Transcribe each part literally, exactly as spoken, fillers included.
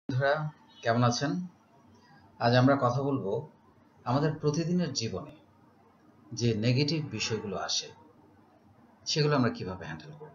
বন্ধুরা কেমন আছেন? আজ আমরা কথা বলবো আমাদের প্রতিদিনের জীবনে যে নেগেটিভ বিষয়গুলো আসে সেগুলো আমরা কিভাবে হ্যান্ডেল করব।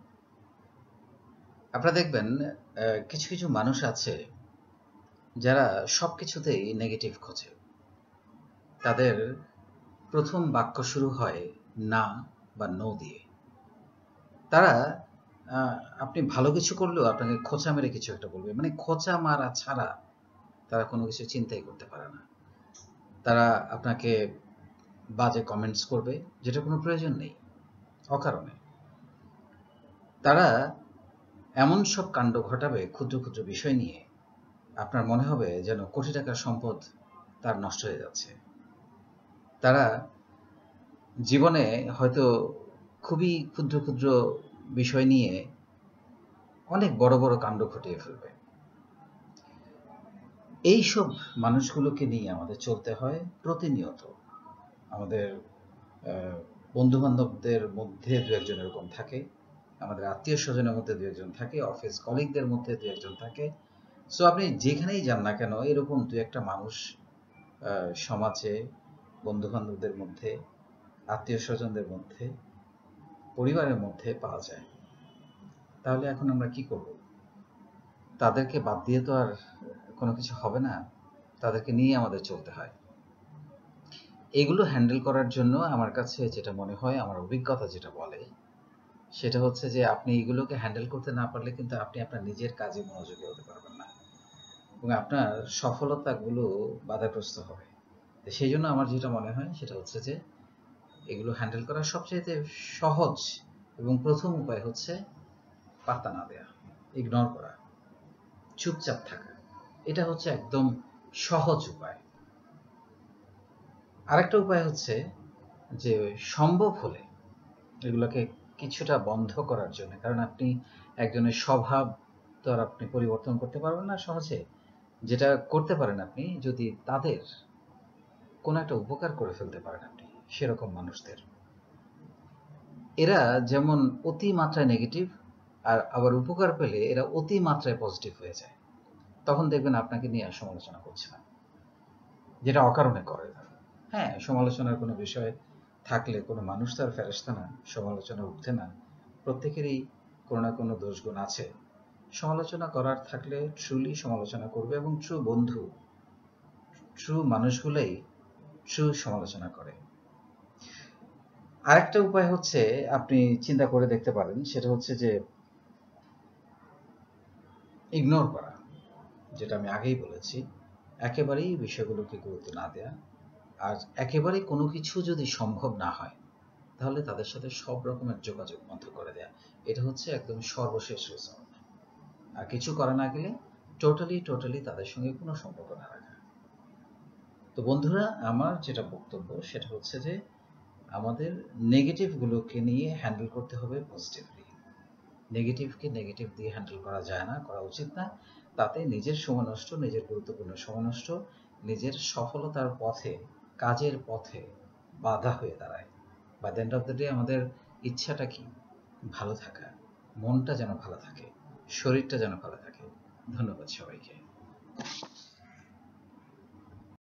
আপনারা দেখবেন আহ, কিছু কিছু মানুষ আছে যারা সব কিছুতেই নেগেটিভ খোঁজে। তাদের প্রথম বাক্য শুরু হয় না বা নো দিয়ে। তারা আহ, আপনি ভালো কিছু করলেও আপনাকে খোঁচা মেরে কিছু একটা বলবে, মানে খোঁচা মারা ছাড়া তারা কোনো কিছু চিন্তাই করতে পারে না। তারা আপনাকে বাজে কমেন্টস করবে যেটা কোনো প্রয়োজন নেই, অকারণে। তারা এমন সব কাণ্ড ঘটাবে ক্ষুদ্র ক্ষুদ্র বিষয় নিয়ে, আপনার মনে হবে যেন কোটি টাকার সম্পদ তার নষ্ট হয়ে যাচ্ছে। তারা জীবনে হয়তো খুবই ক্ষুদ্র ক্ষুদ্র বিষয় নিয়ে অনেক বড় বড় কাণ্ড ঘটিয়ে ফেলবে। এইসব মানুষগুলোকে নিয়ে আমাদের চলতে হয় প্রতিনিয়ত। আমাদের বন্ধু বান্ধবদের মধ্যে দু একজন এরকম থাকে, আমাদের আত্মীয় স্বজনের মধ্যে দু একজন থাকে, অফিস কলিগদের মধ্যে দু একজন থাকে। সো আপনি যেখানেই যান না কেন এরকম দু একটা মানুষ আহ, সমাজে, বন্ধু বান্ধবদের মধ্যে, আত্মীয় স্বজনদের মধ্যে, পরিবারের মধ্যে পাওয়া যায়। তাহলে এখন আমরা কি করব? তাদেরকে বাদ দিয়ে তো আর কোনো কিছু হবে না, তাদেরকে নিয়ে আমাদের চলতে হয়। এগুলো হ্যান্ডেল করার জন্য আমার কাছে যেটা মনে হয়, আমার অভিজ্ঞতা যেটা বলে, সেটা হচ্ছে যে আপনি এগুলোকে হ্যান্ডেল করতে না পারলে কিন্তু আপনি আপনার নিজের কাজে মনোযোগী হতে পারবেন না, এবং আপনার সফলতাগুলো বাধাগ্রস্ত হবে। তো সেই জন্য আমার যেটা মনে হয় সেটা হচ্ছে যে এগুলো হ্যান্ডেল করার সবচেয়ে সহজ এবং প্রথম উপায় হচ্ছে পাত্তা না দেয়া, ইগনোর করা, চুপচাপ থাকা। এটা হচ্ছে একদম সহজ উপায়। আরেকটা উপায় হচ্ছে যে সম্ভব হলে এগুলোকে কিছুটা বন্ধ করার জন্য, কারণ আপনি একজনের স্বভাব তো আর আপনি পরিবর্তন করতে পারবেন না সহজে। যেটা করতে পারেন আপনি, যদি তাদের কোনো একটা উপকার করে ফেলতে পারেন আপনি সেরকম মানুষদের। এরা যেমন অতি মাত্রায় নেগেটিভ, আর আবার উপকার পেলে এরা অতি মাত্রায় পজিটিভ হয়ে যায়। তখন দেখবেন আপনাকে নিয়ে আর সমালোচনা করছে না, যেটা অকারণে করে। হ্যাঁ, সমালোচনার কোনো বিষয় থাকলে কোনো মানুষ তো আর ফেরেশতা না, সমালোচনা উঠতে না। প্রত্যেকেরই কোনো না কোনো দোষগুণ আছে। সমালোচনা করার থাকলে ট্রুলি সমালোচনা করবে, এবং ট্রু বন্ধু, ট্রু মানুষগুলোই ট্রু সমালোচনা করে। আরেকটা উপায় হচ্ছে আপনি চিন্তা করে দেখতে পারেন, সেটা হচ্ছে যে ইগনোর করা, যেটা আমি আগেই বলেছি। একেবারেই বিষয়গুলোকে গুরুত্ব না দেয়া, আর একেবারেই কোনো কিছু যদি সম্ভব না হয় তাহলে তাদের সাথে সব রকমের যোগাযোগ বন্ধ করে দেয়া। এটা হচ্ছে একদম সর্বশেষ রেসর্ট। আর কিছু করা না গেলে টোটালি টোটালি তাদের সঙ্গে কোনো সম্পর্ক না রাখা। তো বন্ধুরা, আমার যেটা বক্তব্য সেটা হচ্ছে যে আমাদের নেগেটিভগুলোকে নিয়ে হ্যান্ডেল করতে হবে পজিটিভলি। নেগেটিভকে নেগেটিভ দিয়ে হ্যান্ডেল করা যায় না, করা উচিত না। তাতে নিজের সময় নষ্ট, নিজের গুরুত্বপূর্ণ সময় নষ্ট, নিজের সফলতার পথে, কাজের পথে বাধা হয়ে দাঁড়ায়। By the end of the day আমাদের ইচ্ছাটা কি? ভালো থাকা, মনটা যেন ভালো থাকে, শরীরটা যেন ভালো থাকে। ধন্যবাদ সবাইকে।